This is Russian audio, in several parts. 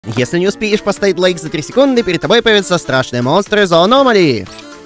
Если не успеешь поставить лайк за 3 секунды, перед тобой появятся страшные монстры Зоономали.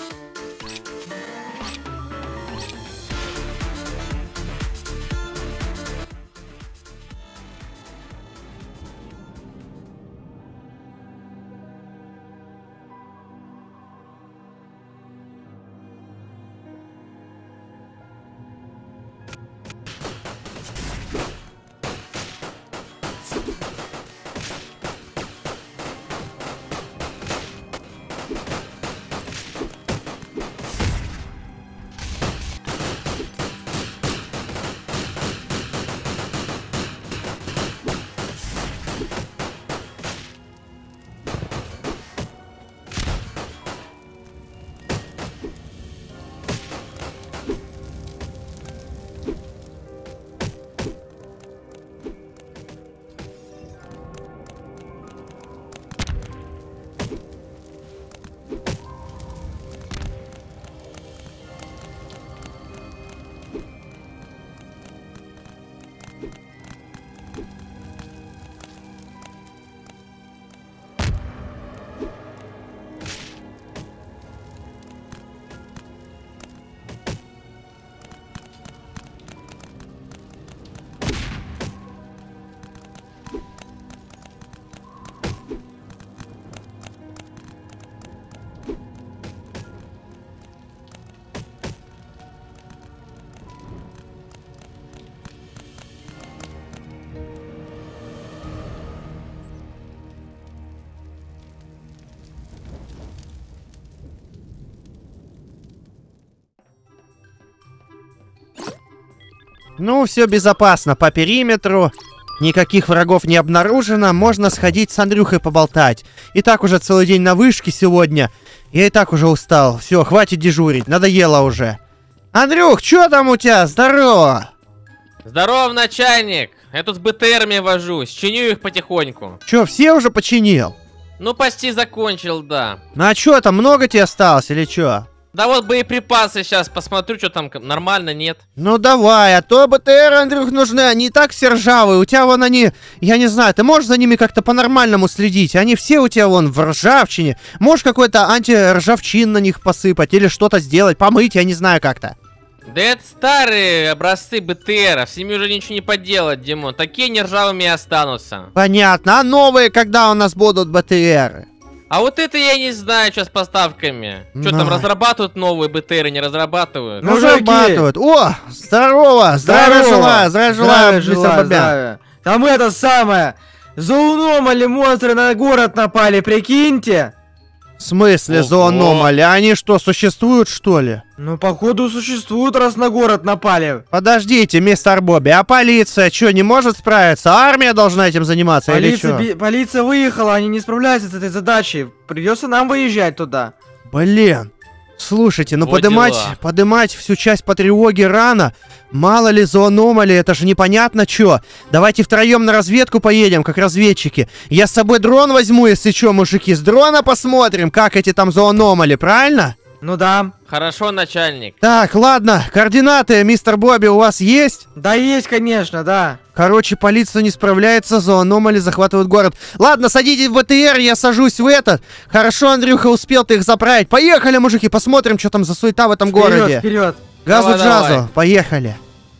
Ну, все безопасно по периметру. Никаких врагов не обнаружено. Можно сходить с Андрюхой поболтать. И так уже целый день на вышке сегодня. Я и так уже устал. Все, хватит дежурить. Надоело уже. Андрюх, что там у тебя? Здорово! Здорово, начальник! Я тут с БТРами вожусь. Чиню их потихоньку. Че, все уже починил? Ну, почти закончил, да. Ну, а что там, много тебе осталось или что? Да вот боеприпасы сейчас посмотрю, что там нормально, нет. Ну давай, а то БТР, Андрюх, нужны, они и так все ржавые, у тебя вон они, я не знаю, ты можешь за ними как-то по-нормальному следить? Они все у тебя вон в ржавчине, можешь какой-то антиржавчин на них посыпать или что-то сделать, помыть, я не знаю как-то. Да это старые образцы БТРов, с ними уже ничего не поделать, Димон, такие нержавыми и останутся. Понятно, а новые когда у нас будут БТРы? А вот это я не знаю, что с поставками. Что там, разрабатывают новые БТРы, не разрабатывают? Ну, разрабатывают. О, здорово! Здравия желаю, мистер Бобян. Там это самое, Зоономали монстры на город напали, прикиньте. В смысле зоономали? Они что, существуют, что ли? Ну, походу, существуют, раз на город напали. Подождите, мистер Бобби, а полиция что, не может справиться? Армия должна этим заниматься или что? Полиция выехала, они не справляются с этой задачей. Придется нам выезжать туда. Блин. Слушайте, ну Вот подымать всю часть по тревоге рано. Мало ли зоономали, это же непонятно чё. Давайте втроем на разведку поедем, как разведчики. Я с собой дрон возьму, если чё, мужики. С дрона посмотрим, как эти там зоономали, правильно? Ну да. Хорошо, начальник. Так, ладно, координаты, мистер Бобби, у вас есть? Да есть, конечно, да. Короче, полиция не справляется, зоономали захватывают город. Ладно, садитесь в БТР, я сажусь в этот. Хорошо, Андрюха, успел ты их заправить. Поехали, мужики, посмотрим, что там за суета в этом городе. Вперед. Газу Давай. джазу, поехали.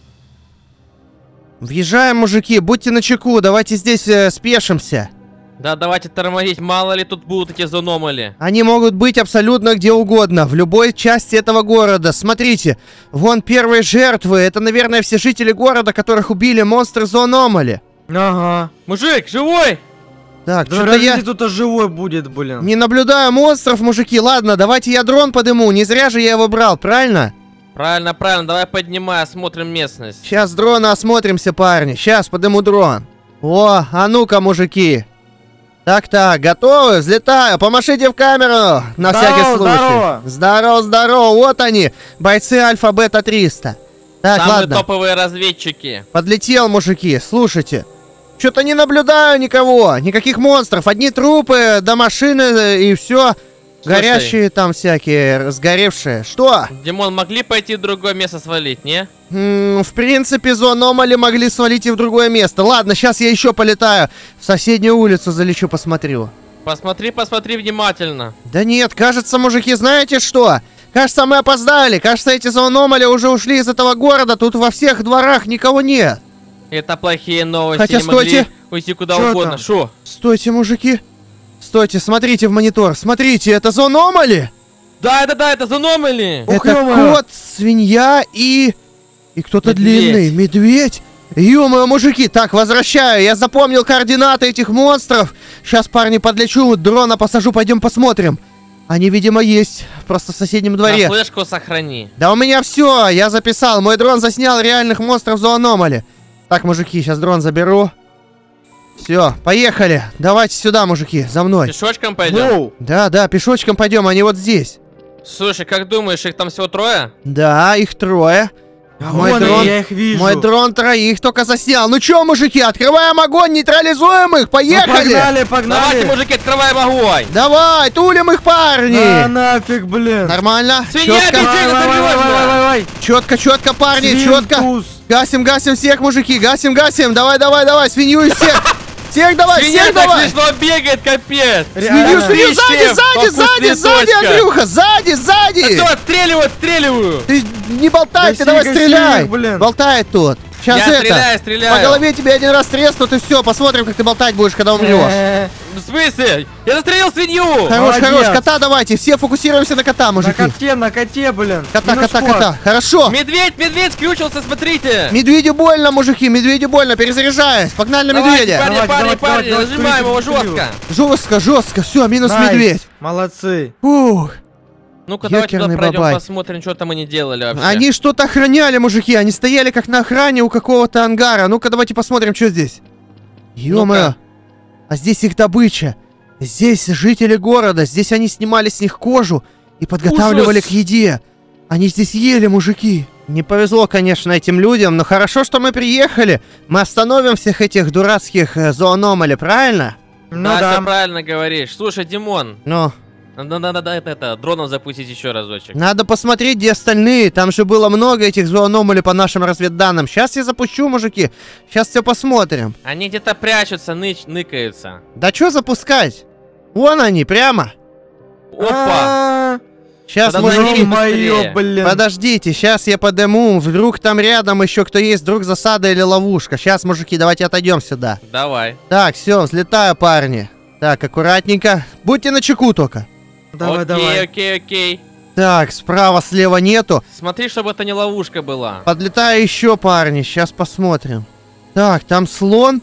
Въезжаем, мужики, будьте начеку, давайте здесь спешимся. Да, давайте тормозить, мало ли тут будут эти зоономали. Они могут быть абсолютно где угодно, в любой части этого города. Смотрите, вон первые жертвы, это, наверное, все жители города, которых убили монстры зоономали. Ага. Мужик, живой? Так, Да что-то я кто-то живой будет, блин. не наблюдаю монстров, мужики. Ладно, давайте я дрон подыму, не зря же я его брал, правильно? Правильно, правильно, давай поднимай, осмотрим местность. Сейчас дрона осмотримся, парни. Сейчас подыму дрон. О, а ну-ка, мужики. Так-так, готовы? Взлетаю. Помашите в камеру. На всякий случай. Здорово. Здорово, здорово. Вот они, бойцы Альфа-Бета 300. Так, Самые ладно. топовые разведчики. Подлетел, мужики. Слушайте. Что-то не наблюдаю никого. Никаких монстров. Одни трупы до машины и все. Горящие там всякие, сгоревшие. Что? Димон, могли пойти в другое место свалить, не? В принципе, зоономали могли свалить и в другое место. Ладно, сейчас я еще полетаю. В соседнюю улицу залечу, посмотрю. Посмотри внимательно. Да нет, кажется, мужики, знаете что? Кажется, мы опоздали. Кажется, эти зоономали уже ушли из этого города. Тут во всех дворах никого нет. Это плохие новости. Хотя, не могли стойте. уйти куда Чё угодно. там? Шо? Стойте, мужики. Стойте, смотрите в монитор. Смотрите, это зоономали. Да, это зономали. Ух, Это ё-моё. кот, свинья и кто-то Медведь. длинный. Медведь. Ё-моё, мужики, так, возвращаю. Я запомнил координаты этих монстров. Сейчас, парни, подлечу, дрона посажу, пойдем посмотрим. Они, видимо, есть. Просто в соседнем дворе. На флешку сохрани. Да у меня все, я записал. Мой дрон заснял реальных монстров зоономали. Так, мужики, сейчас дрон заберу. Все, поехали. Давайте сюда, мужики, за мной. Пешочком пойдем? Воу. Да, пешочком пойдем, они вот здесь. Слушай, как думаешь, их там всего 3? Да, их 3. А Мой вон дрон- я их вижу. Мой дрон 3 только заснял. Ну чё, мужики, открываем огонь, нейтрализуем их, Ну, поехали! погнали, погнали. Давайте, мужики, открываем огонь. Давай, тулим их, парни! Да нафиг, блин. Нормально? Свинья, Четко, бежит! Давай. четко, парни, четко. Свинтус. Гасим всех, мужики, гасим. Давай, свинью из всех. Всех давай, Свинья всех так давай. смешно бегает, капец. Свинью, Реально. сзади, Андрюха, сзади. Все, отстреливаю. Ты не болтай, Гаси, ты давай гаси стреляй. их, блин. Болтает тут. Сейчас Я это. стреляю. По голове тебе один раз треснут и все. Посмотрим, как ты болтать будешь, когда умрешь. В смысле? Я застрелил свинью. Хорош, Молодец. кота давайте. Все фокусируемся на кота, мужики. На коте, блин. Кота. Минус спорт. Хорошо. Медведь скрючился, смотрите. Медведю больно, мужики, медведю больно. Перезаряжаюсь. Погнали на Давайте, медведя. парни, давай, нажимаем его скрючу. жестко. Все, минус Найс. медведь. Молодцы. Ух. Ну-ка, давайте туда Ёкерный пройдем, бабай. посмотрим, что там они делали вообще. Они что-то охраняли, мужики. Они стояли как на охране у какого-то ангара. Ну-ка, давайте посмотрим, что здесь. Ё-моё. Ну-ка. А здесь их добыча. Здесь жители города. Здесь они снимали с них кожу и подготавливали Ужас. к еде. Они здесь ели, мужики. Не повезло, конечно, этим людям, но хорошо, что мы приехали. Мы остановим всех этих дурацких зоономали, правильно? Ну Да, да. все правильно говоришь. Слушай, Димон, Ну, надо это дроном запустить еще разочек. надо посмотреть, где остальные. Там же было много этих зоономали по нашим разведданным. Сейчас я запущу, мужики. Сейчас все посмотрим. Они где-то прячутся, ныкаются. Да что запускать? Вон они, прямо. Опа! А, Сейчас, Подожди, мужики, быстрее. Ё-моё, блин. подождите, сейчас я подыму. Вдруг там рядом еще кто есть, вдруг засада или ловушка. Сейчас, мужики, давайте отойдем сюда. Давай. Так, все, взлетаю, парни. Так, аккуратненько. Будьте начеку только. Давай. Окей. Так, справа, слева нету. Смотри, чтобы это не ловушка была. Подлетаю еще, парни. Сейчас посмотрим. Так, там слон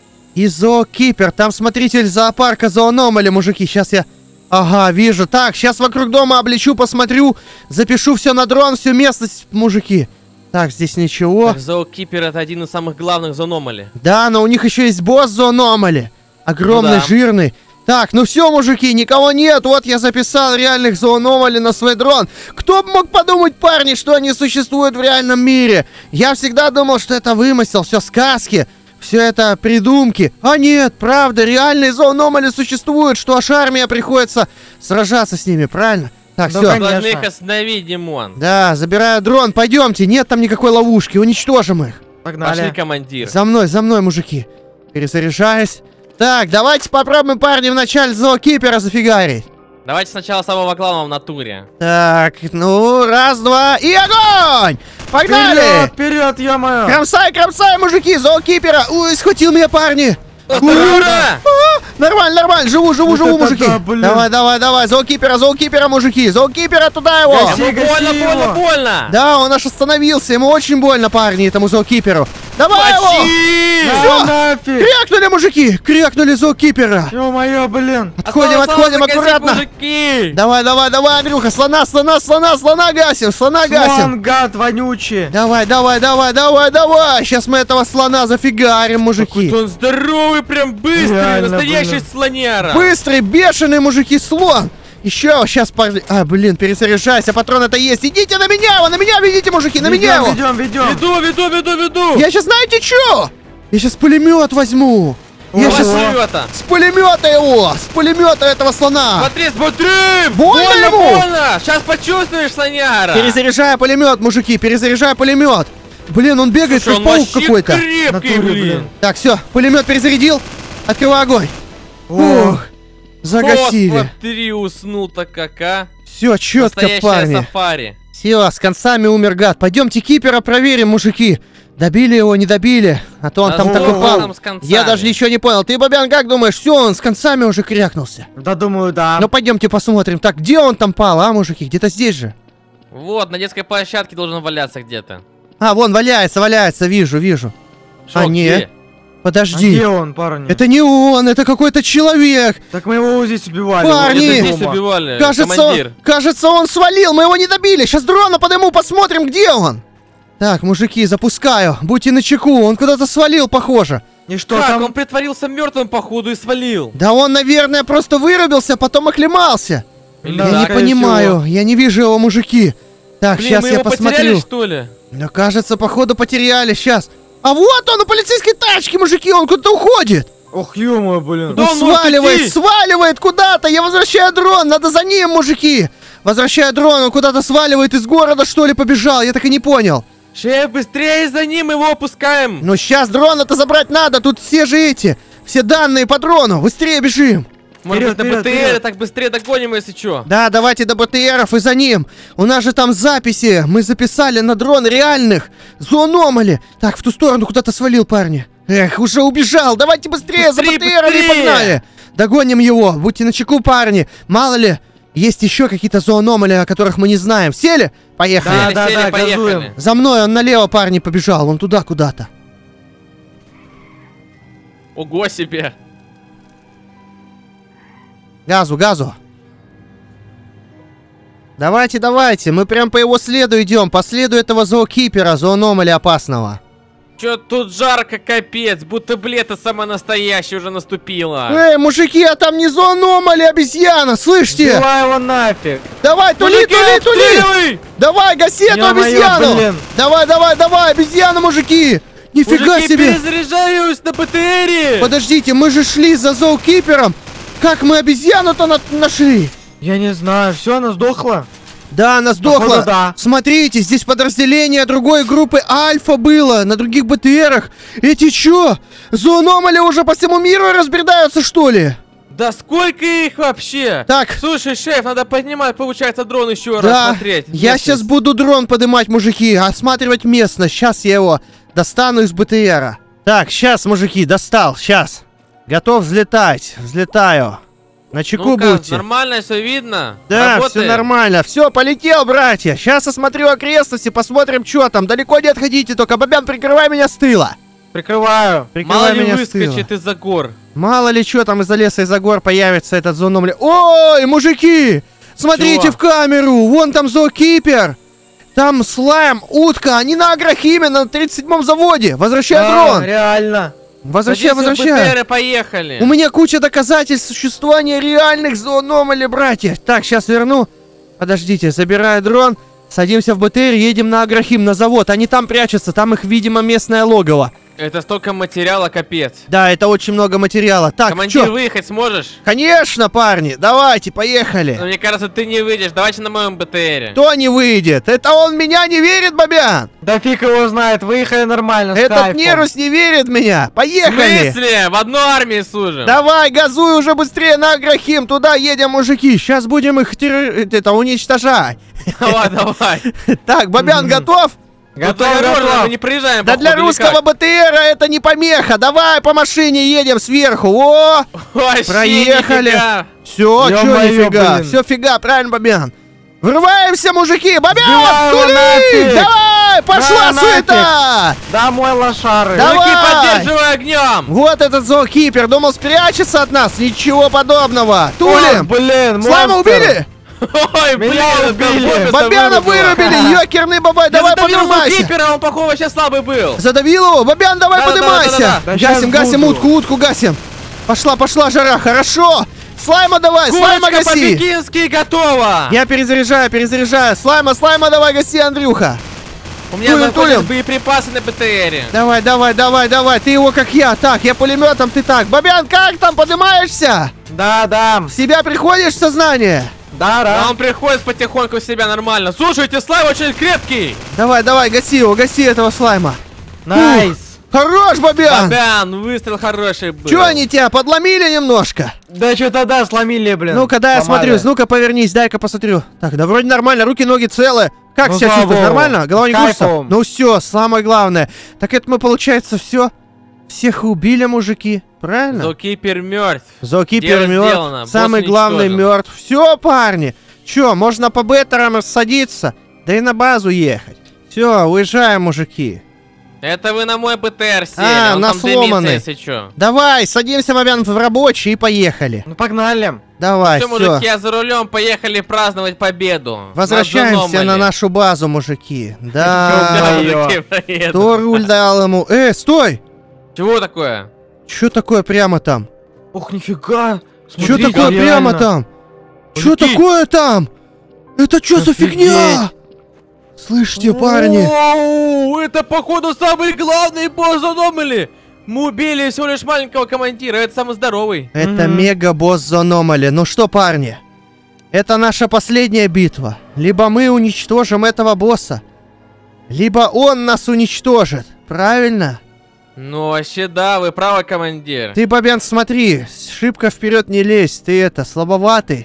и зоокипер. Там смотритель зоопарка зоономали, мужики. Сейчас я... Ага, вижу. Так, сейчас вокруг дома облечу, посмотрю. Запишу все на дрон, всю местность, мужики. Так, здесь ничего. Так, зоокипер это один из самых главных зоономали. Да, но у них еще есть босс зоономали. Огромный, Ну да. жирный. Так, ну все, мужики, никого нет. Вот я записал реальных зоономали на свой дрон. Кто бы мог подумать, парни, что они существуют в реальном мире? Я всегда думал, что это вымысел, все сказки. Все это придумки. А нет, правда, реальные зоономали существуют, что аж армия приходится сражаться с ними, правильно? Так, Да, все. конечно. Должны их остановить, Димон. Да, забираю дрон, пойдемте, нет там никакой ловушки, уничтожим их. Пошли, Погнали. командир. За мной, мужики. Перезаряжаюсь. Так, давайте попробуем, парни, вначале зоокипера зафигарить. Давайте сначала самого главного в натуре. Так, ну, раз, два, и огонь! Погнали! Вперед, ё-моё. Кромсай, мужики, зоокипера! Ой, схватил меня, парни! Ура! Нормально, живу, Вот это мужики. да, блин. Давай, зоокипера, мужики, зоокипера туда его! Гаси. Ему больно! Да, он аж остановился, ему очень больно, парни, этому зоокиперу. Давай его! Почти! Всё. Нафиг. Крякнули, мужики, крякнули зоокипера. Ё-моё, блин. Отходим, Осталось загасить, аккуратно. мужики! Давай, Андрюха, слона гасим. Слон, гад вонючий. Давай. Сейчас мы этого слона зафигарим, мужики. Он здоровый, прям быстрый, Реально, настоящий блин. слоняра. Быстрый, бешеный, мужики, слон. Еще, сейчас, перезаряжайся, патрон-то есть. Идите на меня ведите, мужики, на меня его. Ведем. Веду. Я сейчас, знаете что? Я сейчас пулемет возьму. Я Ого. сейчас пулемета. с пулемета его! С пулемета этого слона! Смотри, смотри! Больно ему? больно! Сейчас почувствуешь, слоняра! Перезаряжаю пулемет, мужики, перезаряжаю пулемет! Блин, он бегает, Слушай, как он паук вообще какой-то. крепкий, Натуре, блин. Так, все, пулемет перезарядил. Открываю огонь. О. Ух, загасили. О, смотри, уснул-то как, а? Все, четко, Настоящее парни. сафари. Все, с концами умер гад. Пойдемте кипера проверим, мужики. Добили его, не добили. А то он Да там что такой пал. там с концами? Я даже ничего не понял. Ты, Бобян, как думаешь? Все, он с концами уже крякнулся. Да, думаю, да. Ну пойдемте посмотрим. Так, где он там пал, а, мужики? Где-то здесь же. Вот, на детской площадке должен валяться где-то. А, вон, валяется, вижу. Шо, не. где? А Подожди. где он, парни? Это не он, это какой-то человек. Так мы его здесь убивали. Парни! вот Это дома. здесь убивали, Кажется, кажется, он свалил, мы его не добили. Сейчас дрона подниму, посмотрим, где он. Так, мужики, запускаю. Будьте начеку, он куда-то свалил, похоже. И что Как? там? Он притворился мертвым, походу, и свалил. Да он, наверное, просто вырубился, потом оклемался. Или Да, Я не так? понимаю, я не вижу его, мужики. Так, Блин, сейчас мы я его посмотрю. потеряли, что ли? Да, кажется, походу потеряли, сейчас. А вот он, у полицейской тачки, мужики, он куда-то уходит. Ох, ё-моё, блин. Да Он он может сваливает, идти. сваливает куда-то. Я возвращаю дрон, надо за ним, мужики. Возвращаю дрон, он куда-то сваливает из города, что ли, побежал. Я так и не понял. Шеф, быстрее за ним его опускаем. Но сейчас дрона-то забрать надо, тут все же эти, все данные по дрону. Быстрее бежим. Может быть, на Вперед, БТР, вперед. так быстрее догоним, если что. Да, давайте до БТРов и за ним. У нас же там записи. Мы записали на дрон реальных. Зоономали. Так, в ту сторону куда-то свалил, парни. Эх, уже убежал. Давайте быстрее, за Быстрее, БТРами быстрее. погнали. Догоним его. Будьте начеку, парни. Мало ли, есть еще какие-то зоономали, о которых мы не знаем. Сели? Поехали. Да, Сели, да, поехали. газуем. За мной он налево, парни, побежал. Он туда куда-то. Ого себе. Газу, газу. Давайте, давайте. Мы прям по его следу идем. По следу этого зоокипера, зоономали опасного. Чё тут жарко, капец, будто лето самое настоящее уже наступило. Эй, мужики, а там не зоономали, обезьяна, слышите? Убивай его нафиг. Давай, тули, Мужики, тули, тули! обстреливай! Давай, гаси эту Ё-моё, обезьяну! блин. Давай, давай, давай, обезьяна, мужики! Нифига Мужики, себе! перезаряжаюсь на БТРе! Подождите, мы же шли за зоокипером! Как мы обезьяну-то нашли? Я не знаю, все, она сдохла. Да, она сдохла. Походу, да. Смотрите, здесь подразделение другой группы Альфа было на других БТРах. Эти чё? Зоономали уже по всему миру разбредаются, что ли? Да сколько их вообще? Так. Слушай, шеф, надо поднимать, получается, дрон еще раз Да, смотреть. я местность. сейчас буду дрон поднимать, мужики, осматривать местность. Сейчас я его достану из БТРа. Так, сейчас, мужики, достал, сейчас. Готов взлетать, взлетаю. На чеку Ну-ка, будьте. нормально все видно? Да, Работает? все нормально. Все, полетел, братья. Сейчас осмотрю окрестности, посмотрим, что там. Далеко не отходите, только, Бобян, прикрывай меня с тыла. Прикрываю. Прикрывай Мало ли меня с тыла. выскочит из-за гор. Мало ли что там из-за леса, из-за гор появится этот зоономля. Ой, мужики! Смотрите Чего? в камеру! Вон там зоокипер! Там слайм, утка, они на Агрохиме, на 37-м заводе! Возвращай дрон! Реально. Возвращай, Садись в возвращай! БТР и поехали. У меня куча доказательств существования реальных зоономалей, братья! Так, сейчас верну. Подождите, забираю дрон. Садимся в БТР, едем на Агрохим, на завод. Они там прячутся, там их, видимо, местное логово. Это столько материала, капец. Да, это очень много материала. Так, Командир, чё? выехать сможешь? Конечно, парни, давайте, поехали. Но мне кажется, ты не выйдешь. Давайте на моем БТРе. Кто не выйдет? Это он меня не верит, Бобян? Да фиг его знает, выехали нормально, с Этот кайфом. Нерус не верит в меня. В Поехали. смысле? В одной армии служим. Давай, газуй уже быстрее на Агрохим. Туда едем, мужики. Сейчас будем их уничтожать. Давай, давай. Так, Бобян готов? Готов, Ну, дорожно, готов. мы не проезжаем, Да для походу, или русского как? БТРа это не помеха. Давай по машине едем сверху. О, Вообще проехали. нифига. все, чё Ё-моё, нифига. блин. Все фига, правильно, Бобян. Врываемся, мужики. Бобян, Сбивай его тули! нафиг. Давай, пошла На, суета. Домой, лошары. Да. Руки Давай. поддерживай огнем. Вот этот зоокипер, думал спрячется от нас, ничего подобного. Ой, Тулим! блин, Слайма монстр. убили? Ой, блин, Меня это убили. бомба Бобяна вырубила. вырубили, ёкерный бабай, Я давай задавил поднимайся! зоокипера, он, похоже, вообще слабый был. Задавил его? Бобян, давай Да-да-да-да-да. поднимайся! Да щас Гасим буду. утку гасим! Пошла, пошла жара, хорошо! Слайма давай, слайма Курочка гаси! по-пекински готова. Я перезаряжаю! Слайма давай гаси, Андрюха! У меня Тулим, находятся тулим. боеприпасы на БТРе. Давай, давай, давай, давай. Ты его как я. Так, я пулеметом, ты так. Бобян, как там, поднимаешься? Да. В себя приходишь в сознание? Да. А он приходит потихоньку в себя нормально. Слушайте, слайм очень крепкий. Давай, давай, гаси его, гаси этого слайма. Найс. Хорош, Бобян! Бобян, выстрел хороший был. Чё они тебя подломили немножко? Да что-то да, сломили, блин. Ну-ка, дай я Сломали. смотрю, ну-ка повернись, дай-ка посмотрю. Так, да вроде нормально, руки, ноги целы. Как Ну, себя слава чувствуешь? богу. Нормально? Голова не кружится? Кайфом. Ну все, самое главное. Так это мы, получается, все. Всех убили, мужики. Правильно? Зоокипер мертв. Зоокипер Дело мертв. сделано, Самый босс главный уничтожен. мертв. Все, парни. Чё, можно по беттерам садиться? Да и на базу ехать. Все, уезжаем, мужики. Это вы на мой БТР сели, А, он на там дымится, сломанный. если чё. Давай, садимся, Бобян, в рабочий и поехали. Ну погнали. Давай, Все, все. мужики, я за рулем, поехали праздновать победу. Возвращаемся на нашу базу, мужики. Да. Ё-моё. Кто руль дал ему? Стой! Чего такое? Чё такое прямо там? Ух, нифига. Чё Смотри, такое реально. прямо там? Чё Мужики. такое там? Это чё за Офигеть. фигня? Слышите, парни? Оу, это походу самый главный босс Аномали. Мы убили всего лишь маленького командира, это самый здоровый. Это Мгм. мега-босс Зономали. Ну что, парни? Это наша последняя битва. Либо мы уничтожим этого босса, либо он нас уничтожит. Правильно? Ну вообще да, вы правы, командир. Ты, Бобян, смотри, шибко вперед не лезь, ты это, слабоватый.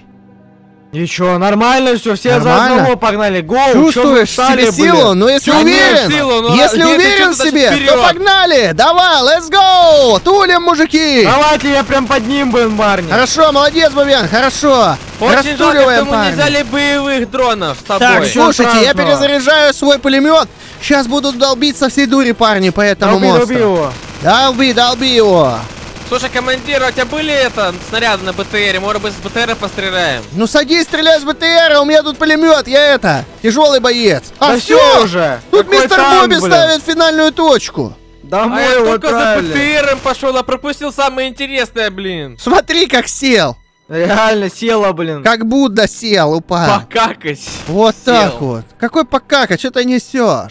И чё, нормально все, все за Нормально? одного погнали. Гоу, Чувствуешь в себе силу? Ну, если Чувствую уверен, силу, но если если уверен в что-то, себе, значит, то вперед. погнали! Давай, let's go! Тулим, мужики! Давайте я прям под ним, блин, парни. Хорошо, молодец, Бобян, хорошо! Очень жалко, Растуливаем, что мы не парни. взяли боевых дронов с Так, собой. всё слушайте, я страшного. перезаряжаю свой пулемет. Сейчас будут долбить со всей дури, парни, по этому Долби монстру. его. Долби его! Слушай, командир, у тебя были снаряды на БТРе? Может быть, с БТРа постреляем? Ну садись, стреляй с БТР, у меня тут пулемет, я тяжелый боец. А Да все всё уже. Тут Какой мистер танк, Бобби блин? ставит финальную точку. А Домой я его только за отправили. БТРом пошел, а пропустил самое интересное, блин. Смотри, как сел. Реально села, блин. Как Будда сел, упал. Покакать. Вот Сел. так вот. Какой покака, что ты несешь?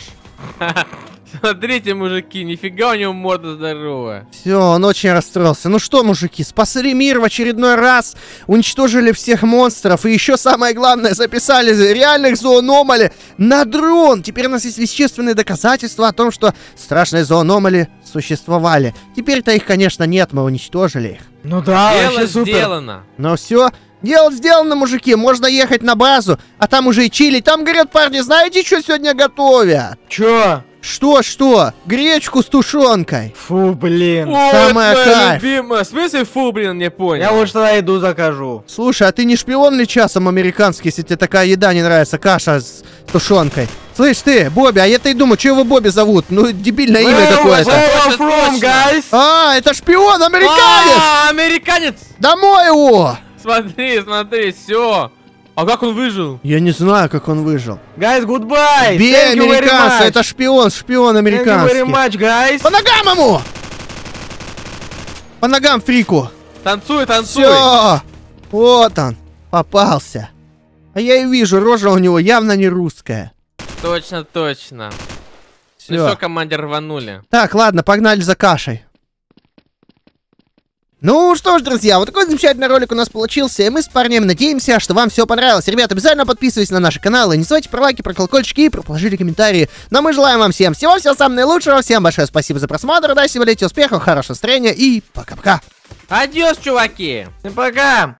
Смотрите, мужики, нифига у него морда здоровая. Все, он очень расстроился. Ну что, мужики, спасли мир в очередной раз, уничтожили всех монстров и еще самое главное, записали реальных зоономали на дрон. Теперь у нас есть вещественные доказательства о том, что страшные зоономали существовали. Теперь-то их, конечно, нет, мы уничтожили их. Ну да, Дело вообще супер. сделано. Но все, дело сделано, мужики, можно ехать на базу, а там уже и чили. Там, говорят, парни, знаете, что сегодня готовят? Чё? Что? Гречку с тушенкой. Фу, блин. О, Самое это моя кайф. любимая. В смысле, фу, блин, не понял. Я лучше тогда иду закажу. Слушай, а ты не шпион ли часом американский, если тебе такая еда не нравится, каша с тушенкой? Слышь ты, Бобби, а я-то и думаю, что его Бобби зовут? Ну, дебильное имя Where какое-то. you from, Точно. guys? А, это шпион, американец! А, американец! Домой его! Смотри, все. А как он выжил? Я не знаю, как он выжил. Guys, goodbye. Бей Thank you very американца, much. это шпион Thank you very американский. much, guys. По ногам ему! По ногам фрику. Танцуй. Все, вот он, попался. А я и вижу, рожа у него явно не русская. Точно. Ну Все. все, командир, рванули. Так, ладно, погнали за кашей. Ну что ж, друзья, вот такой замечательный ролик у нас получился, и мы с парнем надеемся, что вам все понравилось. Ребята, обязательно подписывайтесь на наши каналы, не забывайте про лайки, про колокольчики и про положили комментарии. Но мы желаем вам всем всего самого наилучшего, всем большое спасибо за просмотр, удачи, успехов, хорошего настроения и пока-пока. Адьос, чуваки! Пока.